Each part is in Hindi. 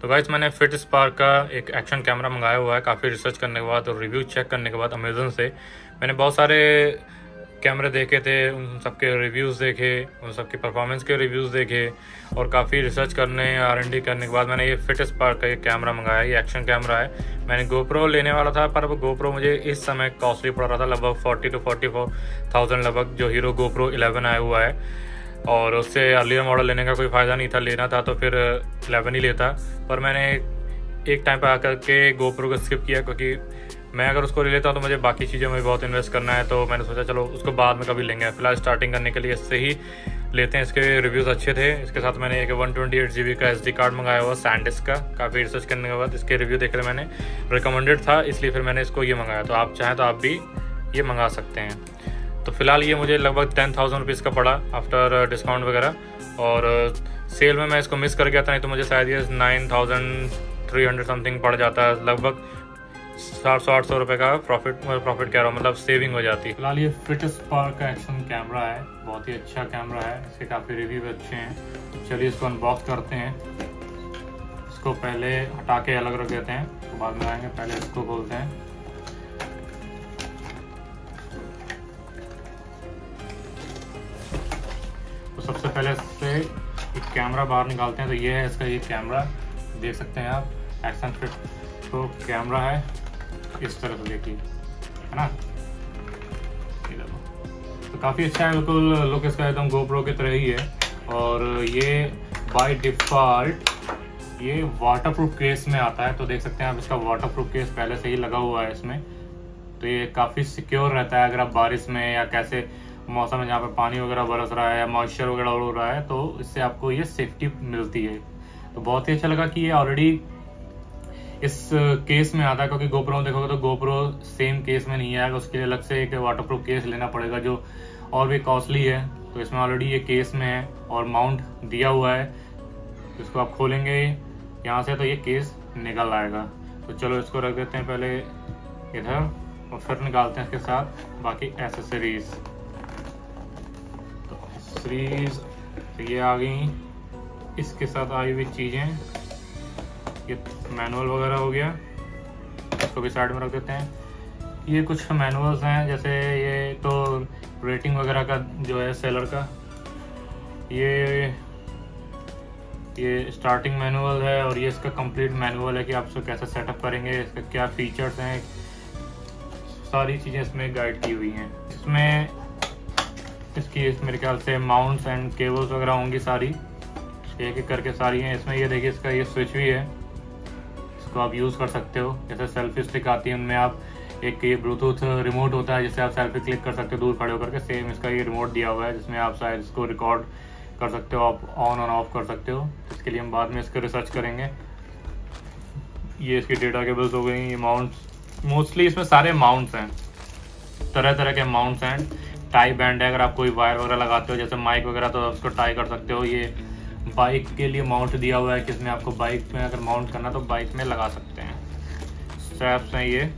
तो गाइस मैंने फिट स्पार्क का एक एक्शन कैमरा मंगाया हुआ है। काफ़ी रिसर्च करने के बाद और रिव्यू चेक करने के बाद अमेज़न से मैंने बहुत सारे कैमरे देखे थे, उन सबके रिव्यूज़ देखे, उन सबके परफॉर्मेंस के रिव्यूज़ देखे और काफ़ी रिसर्च करने R&D करने के बाद मैंने ये फिट स्पार्क का एक कैमरा मंगाया। ये एक्शन कैमरा है। मैंने GoPro लेने वाला था पर वो GoPro मुझे इस समय कॉस्टली पड़ रहा था, लगभग 40 to 44,000 लगभग, जो हीरो GoPro 11 आया हुआ है। और उससे अर्लियर मॉडल लेने का कोई फ़ायदा नहीं था, लेना था तो फिर 11 ही लेता। पर मैंने एक टाइम पर आकर के GoPro को स्किप किया, क्योंकि मैं अगर उसको ले लेता हूँ तो मुझे बाकी चीज़ों में बहुत इन्वेस्ट करना है। तो मैंने सोचा चलो उसको बाद में कभी लेंगे, फिलहाल स्टार्टिंग करने के लिए इससे ही लेते हैं। इसके रिव्यूज़ अच्छे थे। इसके साथ मैंने एक 128 GB का SD कार्ड मंगाया हुआ सैनडिस्क का। काफ़ी रिसर्च करने के बाद इसके रिव्यू देख रहे, मैंने रिकमेंडेड था इसलिए फिर मैंने इसको ये मंगाया। तो आप चाहें तो आप भी ये मंगा सकते हैं। तो फिलहाल ये मुझे लगभग 10,000 रुपीज़ का पड़ा आफ्टर डिस्काउंट वगैरह। और सेल में मैं इसको मिस कर गया था, नहीं तो मुझे शायद ये 9,300 समथिंग पड़ जाता है। लगभग 700-800 रुपये का प्रॉफिट कह रहा हूँ, मतलब सेविंग हो जाती है। फिलहाल ये फिट स्पार्क का एक्शन कैमरा है, बहुत ही अच्छा कैमरा है। इसके काफ़ी रिव्यू अच्छे हैं। चलिए इसको अनबॉक्स करते हैं। इसको पहले हटा के अलग रख देते हैं, तो बाद में आएंगे। पहले इसको खोलते हैं। तो सबसे पहले इससे एक कैमरा बाहर निकालते हैं। तो ये है इसका ये कैमरा, देख सकते हैं आप, एक्शन फिट तो कैमरा है। इस तरह से देखिए, है ना, ये देखो। तो काफ़ी अच्छा है, बिल्कुल लुक इसका एकदम GoPro की तरह ही है। और ये बाय डिफ़ॉल्ट ये वाटरप्रूफ केस में आता है। तो देख सकते हैं आप, इसका वाटरप्रूफ केस पहले से ही लगा हुआ है इसमें। तो ये काफ़ी सिक्योर रहता है। अगर आप बारिश में या कैसे मौसम में जहाँ पे पानी वगैरह बरस रहा है या मॉइस्चर वगैरह उड़ रहा है, तो इससे आपको ये सेफ्टी मिलती है। तो बहुत ही अच्छा लगा कि ये ऑलरेडी इस केस में आता है, क्योंकि GoPro में देखोगे तो GoPro सेम केस में नहीं आएगा, उसके लिए अलग से एक वाटरप्रूफ केस लेना पड़ेगा जो और भी कॉस्टली है। तो इसमें ऑलरेडी ये केस में है और माउंट दिया हुआ है। तो इसको आप खोलेंगे यहाँ से तो ये केस निकल आएगा। तो चलो इसको रख देते हैं पहले इधर और फिर निकालते हैं इसके साथ बाकी एसेसरीज। तो एसेसरीज ये आ गई, इसके साथ आई हुई चीज़ें। ये मैनुअल वगैरह हो गया, इसको भी साइड में रख देते हैं। ये कुछ मैनुअल्स हैं, जैसे ये तो रेटिंग वगैरह का जो है सेलर का। ये स्टार्टिंग मैनुअल है और ये इसका कंप्लीट मैनुअल है कि आप इसको कैसे सेटअप करेंगे, इसका क्या फीचर्स हैं, सारी चीज़ें इसमें गाइड की हुई हैं। इसमें इसकी मेरे ख्याल से माउंट्स एंड केबल्स वगैरह होंगी, सारी एक एक करके सारी हैं इसमें। ये देखिए, इसका ये स्विच भी है, इसको आप यूज़ कर सकते हो। जैसे सेल्फी स्टिक आती है उनमें आप एक ये ब्लूटूथ रिमोट होता है जिससे आप सेल्फी क्लिक कर सकते हो दूर खड़े होकर के। सेम इसका ये रिमोट दिया हुआ है जिसमें आप शायद इसको रिकॉर्ड कर सकते हो, आप ऑन और ऑफ कर सकते हो। इसके लिए हम बाद में इसको रिसर्च करेंगे। ये इसकी डेटा केबल्स हो गई। ये माउंट्स, मोस्टली इसमें सारे माउंट्स हैं, तरह तरह के माउंट्स हैं। टाई बैंड है, अगर आप कोई वायर वगैरह लगाते हो जैसे माइक वगैरह, तो आप उसको टाई कर सकते हो। ये बाइक के लिए माउंट दिया हुआ है कि इसमें आपको बाइक में अगर माउंट करना तो बाइक में लगा सकते हैं। स्ट्रैप्स हैं, ये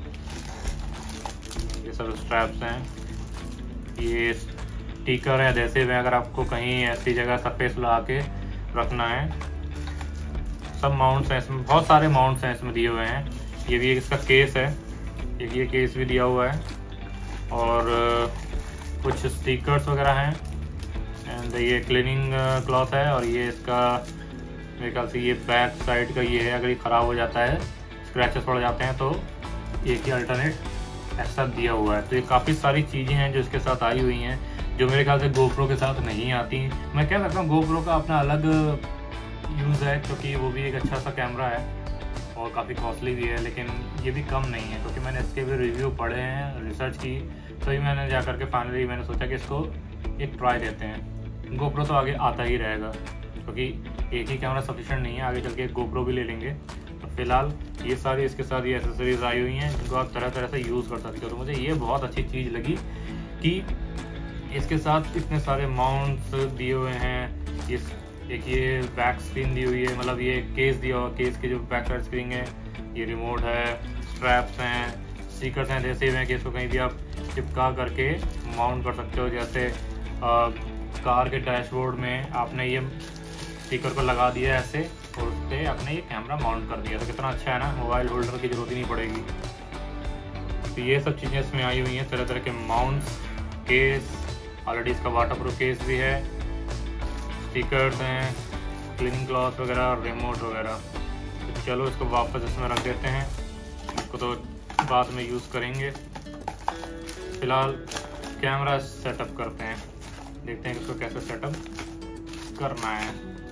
सब स्ट्रैप्स हैं। ये स्टिकर है, एडहेसिव है, अगर आपको कहीं ऐसी जगह सरफेस लगा के रखना है। सब माउंट्स हैं इसमें, बहुत सारे माउंट्स हैं इसमें दिए हुए हैं। ये भी इसका केस है, एक ये केस भी दिया हुआ है और कुछ स्टिकर्स वगैरह हैं। एंड ये क्लीनिंग क्लॉथ है और ये इसका मेरे ख्याल से ये बैक साइड का ये है, अगर ये ख़राब हो जाता है, स्क्रैचेस पड़ जाते हैं, तो एक ही अल्टरनेट ऐसा दिया हुआ है। तो ये काफ़ी सारी चीज़ें हैं जो इसके साथ आई हुई हैं, जो मेरे ख्याल से GoPro के साथ नहीं आती। मैं कह सकता हूँ GoPro का अपना अलग यूज़ है, क्योंकि वो भी एक अच्छा सा कैमरा है और काफ़ी कॉस्टली भी है, लेकिन ये भी कम नहीं है, क्योंकि मैंने इसके भी रिव्यू पढ़े हैं, रिसर्च की, तो ही मैंने जा करके फाइनली मैंने सोचा कि इसको एक ट्राई देते हैं। GoPro तो आगे आता ही रहेगा, क्योंकि एक ही कैमरा सफिशिएंट नहीं है, आगे चल के GoPro भी ले लेंगे। तो फिलहाल ये सारी इसके साथ ये एसेसरीज आई हुई हैं जिनको आप तरह तरह से यूज़ कर सकते हो। तो मुझे ये बहुत अच्छी चीज़ लगी कि इसके साथ इतने सारे माउंट्स दिए हुए हैं। एक ये बैक स्क्रीन दी हुई है, मतलब ये केस दिया हुआ, केस की जो बैक साइड स्क्रीन है, ये रिमोट है, स्ट्रैप्स हैं, स्टिकर्स हैं, एडहेसिव हैं कि इसको कहीं भी आप चिपका करके माउंट कर सकते हो। जैसे कार के डैशबोर्ड में आपने ये स्टिकर को लगा दिया ऐसे, और उस पर आपने ये कैमरा माउंट कर दिया। तो कितना अच्छा है ना, मोबाइल होल्डर की ज़रूरत ही नहीं पड़ेगी। तो ये सब चीज़ें इसमें आई हुई हैं, तरह तरह के माउंट्स, केस, ऑलरेडी इसका वाटरप्रूफ केस भी है, स्टिकर्स हैं, क्लीनिंग क्लॉथ वगैरह, रिमोट वगैरह। तो चलो इसको वापस इसमें रख देते हैं, इसको तो बाद में यूज़ करेंगे। फ़िलहाल कैमरा सेटअप करते हैं, देखते हैं इसको कैसे सेटअप करना है।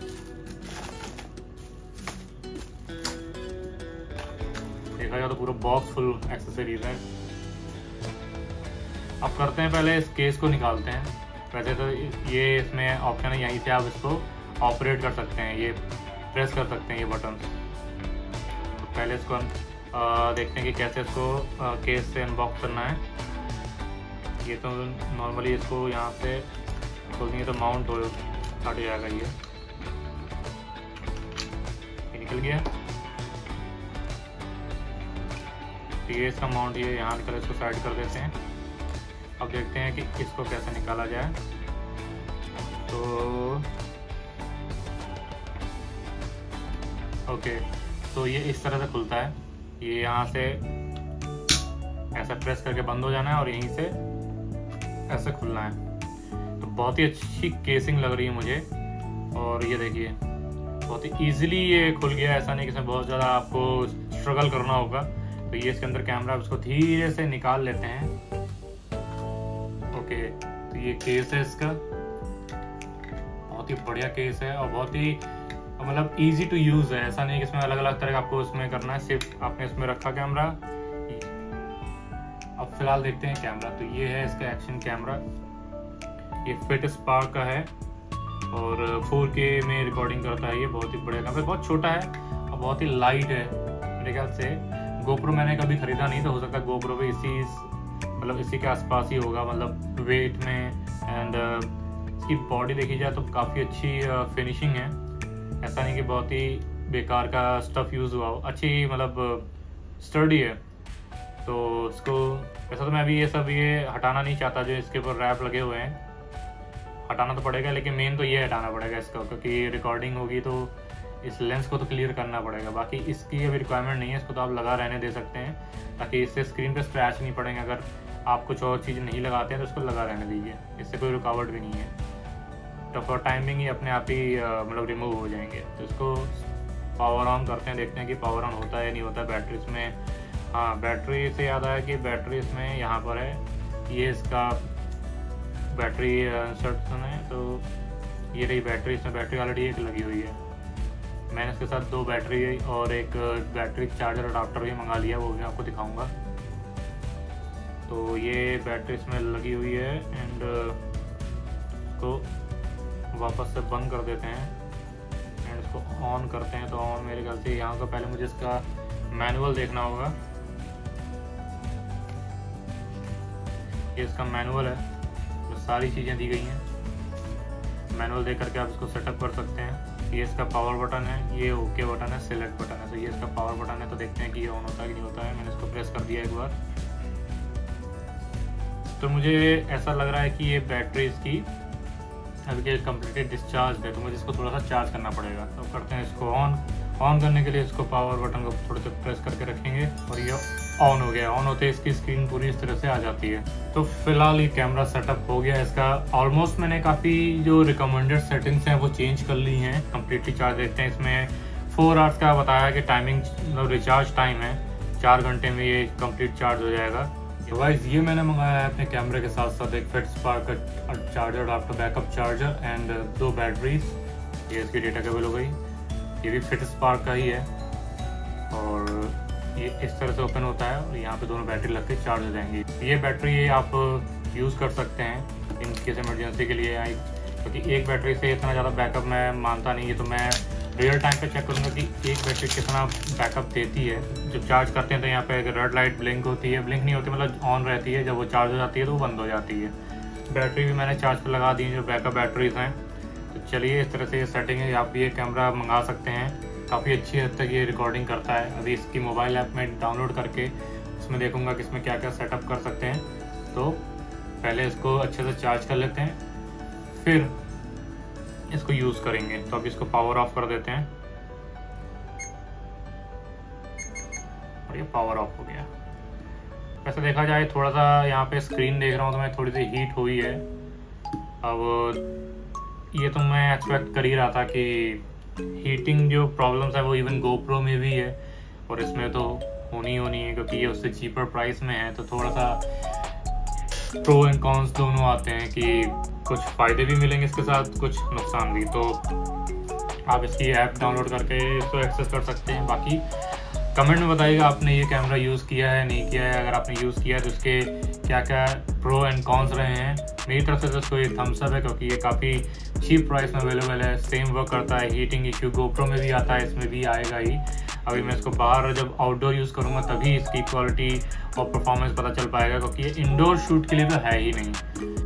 देखा जाए तो पूरा बॉक्स फुल एक्सेसरीज है। अब करते हैं, पहले इस केस को निकालते हैं। वैसे तो ये इसमें ऑप्शन है, यहीं से आप इसको ऑपरेट कर सकते हैं, ये प्रेस कर सकते हैं ये बटन। तो पहले इसको देखते हैं कि कैसे इसको केस से अनबॉक्स करना है। ये तो नॉर्मली इसको यहाँ से खोलेंगे तो माउंट हो हट जाएगा। ये निकल गया। तो ये इसका माउंट ये यहाँ निकल, इसको साइड कर देते हैं। अब देखते हैं कि इसको कैसे निकाला जाए। तो ओके, तो ये इस तरह से खुलता है। ये यहाँ से ऐसा प्रेस करके बंद हो जाना है और यहीं से ऐसे खुलना है। तो बहुत ही अच्छी केसिंग लग रही है मुझे। और ये देखिए बहुत ही ईजिली ये खुल गया, ऐसा नहीं कि इसमें बहुत ज़्यादा आपको स्ट्रगल करना होगा। तो ये इसके अंदर कैमरा, इसको धीरे से निकाल लेते हैं। ओके, तो ये केस है इसका, बहुत ही बढ़िया केस है और बहुत ही मतलब इजी टू यूज़ है। ऐसा नहीं कि इसमें अलग अलग तरह का आपको इसमें करना है, सिर्फ आपने इसमें रखा कैमरा। अब फिलहाल देखते हैं कैमरा। तो ये है इसका एक्शन कैमरा, ये फिट स्पार्क का है और 4K में रिकॉर्डिंग करता है। ये बहुत ही बढ़िया कैमरा, बहुत छोटा है और बहुत ही लाइट है। मेरे ख्याल से गोप्रो मैंने कभी खरीदा नहीं, तो हो सकता है गोप्रो भी इसी के आसपास ही होगा, मतलब वेट में। एंड इसकी बॉडी देखी जाए तो काफ़ी अच्छी फिनिशिंग है। ऐसा नहीं कि बहुत ही बेकार का स्टफ़ यूज़ हुआ हो, अच्छी मतलब स्टर्डी है। तो इसको वैसा तो मैं अभी ये हटाना नहीं चाहता, जो इसके ऊपर रैप लगे हुए हैं हटाना तो पड़ेगा, लेकिन मेन तो ये हटाना पड़ेगा इसका, क्योंकि रिकॉर्डिंग होगी तो इस लेंस को तो क्लियर करना पड़ेगा। बाकी इसकी अभी रिक्वायरमेंट नहीं है, इसको तो आप लगा रहने दे सकते हैं, ताकि इससे स्क्रीन पे स्क्रैच नहीं पड़ेंगे। अगर आप कुछ और चीज़ नहीं लगाते हैं तो इसको लगा रहने दीजिए, इससे कोई रुकावट भी नहीं है। तो फॉर टाइमिंग ही अपने आप ही मतलब रिमूव हो जाएंगे। तो इसको पावर ऑन करते हैं, देखते हैं कि पावर ऑन होता है या नहीं होता। बैटरी इसमें, हाँ बैटरी से याद आया कि बैटरी इसमें यहाँ पर है, ये इसका बैटरी इंसर्शन है। तो ये रही बैटरी, इसमें बैटरी ऑलरेडी एक लगी हुई है। मैंने इसके साथ 2 बैटरी और एक बैटरी चार्जर अडाप्टर भी मंगा लिया, वो भी आपको दिखाऊंगा। तो ये बैटरी इसमें लगी हुई है एंड इसको वापस से बंद कर देते हैं एंड इसको ऑन करते हैं। तो ऑन मेरे ख्याल से यहाँ का पहले मुझे इसका मैनुअल देखना होगा। ये इसका मैनुअल है, तो सारी चीज़ें दी गई हैं। मैनुअल देख करके आप इसको सेटअप कर सकते हैं। ये इसका पावर बटन है, ये ओके बटन है, सिलेक्ट बटन है। तो ये इसका पावर बटन है, तो देखते हैं कि ये ऑन होता है कि नहीं होता है। मैंने इसको प्रेस कर दिया एक बार। तो मुझे ऐसा लग रहा है कि ये बैटरी इसकी अभी के कम्प्लीटली डिस्चार्ज है, तो मुझे इसको थोड़ा सा चार्ज करना पड़ेगा। तो करते हैं इसको ऑन करने के लिए इसको पावर बटन को थोड़े से प्रेस करके रखेंगे और ये ऑन हो गया। ऑन होते ही इसकी स्क्रीन पूरी इस तरह से आ जाती है। तो फिलहाल ये कैमरा सेटअप हो गया इसका। ऑलमोस्ट मैंने काफ़ी जो रिकमेंडेड सेटिंग्स हैं वो चेंज कर ली हैं। कम्प्लीटली चार्ज देखते हैं, इसमें 4 आवर्स का बताया कि टाइमिंग मतलब रिचार्ज टाइम है, 4 घंटे में ये कंप्लीट चार्ज हो जाएगा। तो गाइस ये मैंने मंगाया है अपने कैमरे के साथ साथ एक फिट स्पार्क का charger, after backup charger and 2 batteries. ये इसकी डेटा केबल हो गई, ये भी फिट स्पार्क का ही है और ये इस तरह से ओपन होता है और यहाँ पे दोनों बैटरी लग के चार्ज हो जाएंगी। ये बैटरी आप यूज़ कर सकते हैं इन केस इमरजेंसी के लिए, क्योंकि एक बैटरी से इतना ज़्यादा बैकअप मैं मानता नहीं है। तो मैं रियल टाइम पे चेक करूँगा कि एक बैटरी कितना बैकअप देती है। जब चार्ज करते हैं तो यहाँ पे एक रेड लाइट ब्लिंक होती है, ब्लिंक नहीं होती मतलब ऑन रहती है, जब वो चार्ज हो जाती है तो वो बंद हो जाती है। बैटरी भी मैंने चार्ज पर लगा दी है, जो बैकअप बैटरीज हैं। तो चलिए इस तरह से ये सेटिंग है, आप ये कैमरा मंगा सकते हैं। काफ़ी अच्छी हद तक ये रिकॉर्डिंग करता है। अभी इसकी मोबाइल ऐप में डाउनलोड करके उसमें देखूँगा कि इसमें क्या क्या सेटअप कर सकते हैं। तो पहले इसको अच्छे से चार्ज कर लेते हैं, फिर इसको यूज़ करेंगे। तो अब इसको पावर ऑफ कर देते हैं और ये पावर ऑफ हो गया। वैसे देखा जाए थोड़ा सा यहाँ पे स्क्रीन देख रहा हूँ तो मैं थोड़ी सी हीट हुई है। अब ये तो मैं एक्सपेक्ट कर ही रहा था कि हीटिंग जो प्रॉब्लम्स है वो इवन GoPro में भी है और इसमें तो होनी है, क्योंकि ये उससे चीपर प्राइस में है। तो थोड़ा सा प्रो एंड कॉन्स दोनों आते हैं कि कुछ फ़ायदे भी मिलेंगे इसके साथ, कुछ नुकसान भी। तो आप इसकी ऐप डाउनलोड करके इसको एक्सेस कर सकते हैं। बाकी कमेंट में बताइएगा आपने ये कैमरा यूज़ किया है नहीं किया है। अगर आपने यूज़ किया है तो इसके क्या क्या प्रो एंड कॉन्स रहे हैं। मेरी तरफ से तो इसको एक थम्स अप है, क्योंकि ये काफ़ी चीप प्राइस में अवेलेबल है। सेम वर्क करता है, हीटिंग इश्यू GoPro में भी आता है, इसमें भी आएगा ही। अभी मैं इसको बाहर जब आउटडोर यूज़ करूँगा तभी इसकी क्वालिटी और परफॉर्मेंस पता चल पाएगा, क्योंकि ये इंडोर शूट के लिए तो है ही नहीं।